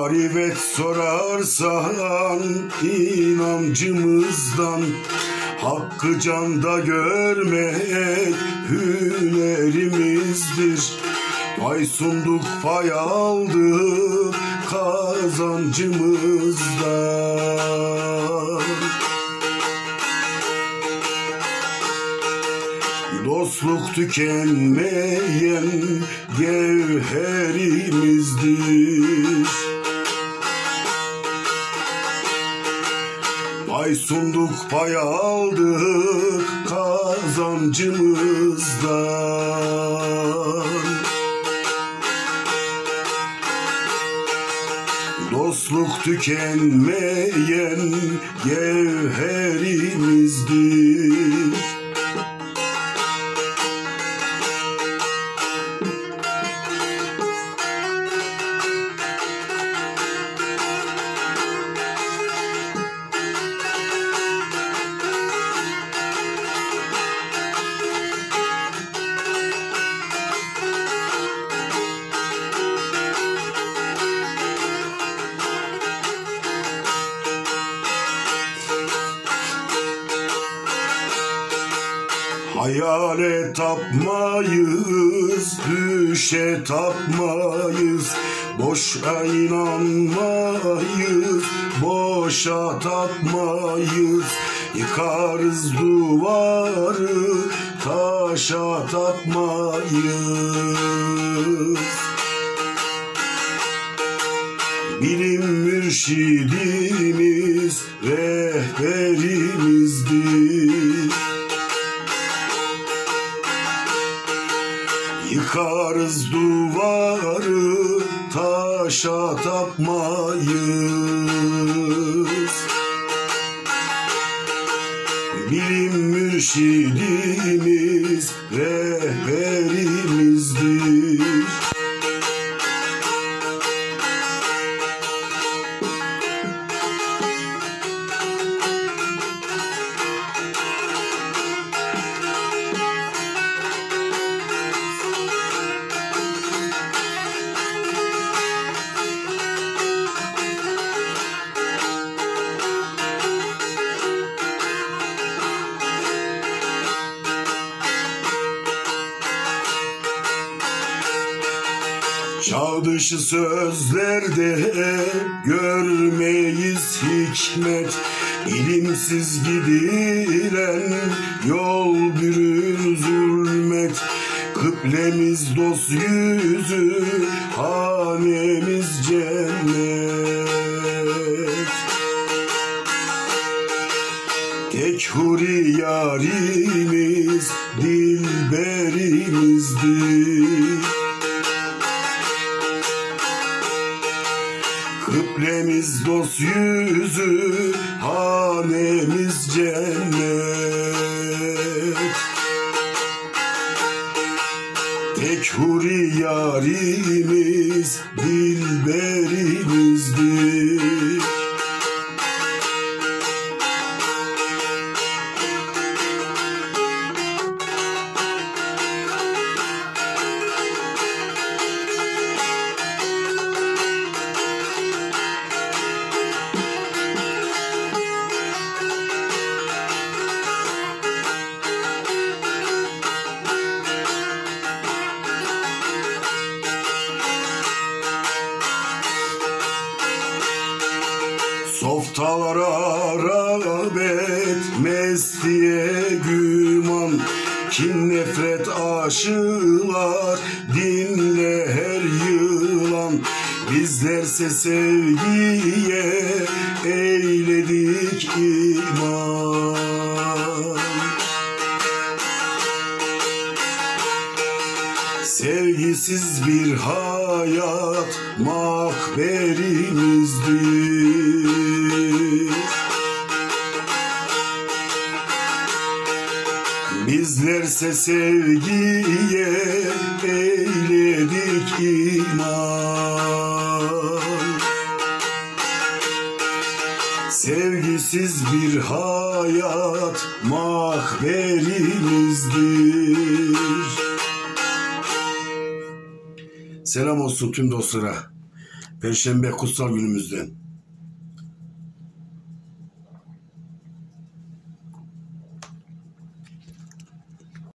Marifet sorarsan inancımızdan, hakkı canda görmek hünerimizdir. Pay sunduk pay aldık kazancımızdan. Dostluk tükenmeyen gevherimizdir. Pay sunduk pay aldık kazancımızdan. Dostluk tükenmeyen gevherimizdir. Hayale tapmayız, düşe tapmayız, boşa inanmayız, boşa tapmayız. Yıkarız duvarı, taşa tapmayız. Bilim mürşidimiz, rehberimizdir. Yıkarız duvarı, taşa tapmayız. Bilim mürşidimiz, rehberimizdir. Çağ dışı sözlerde görmeyiz hikmet, ilimsiz gidilen yol bürür zulmet. Kıblemiz dost yüzü, hanemiz cennet. Tek huri yarimiz, dilberimizdir. Kıblemiz dost yüzü, hanemiz cennet. Tek huri yarimiz, dilberimizdir. Softalara rağbet, mestiye güman, kin nefret aşılar, dinle her yılan. Bizlerse sevgiye eyledik iman. Sevgisiz bir hayat makberimizdir. Bizlerse sevgiye eyledik iman. Sevgisiz bir hayat mahberimizdir. Selam olsun tüm dostlara. Perşembe kutsal günümüzden.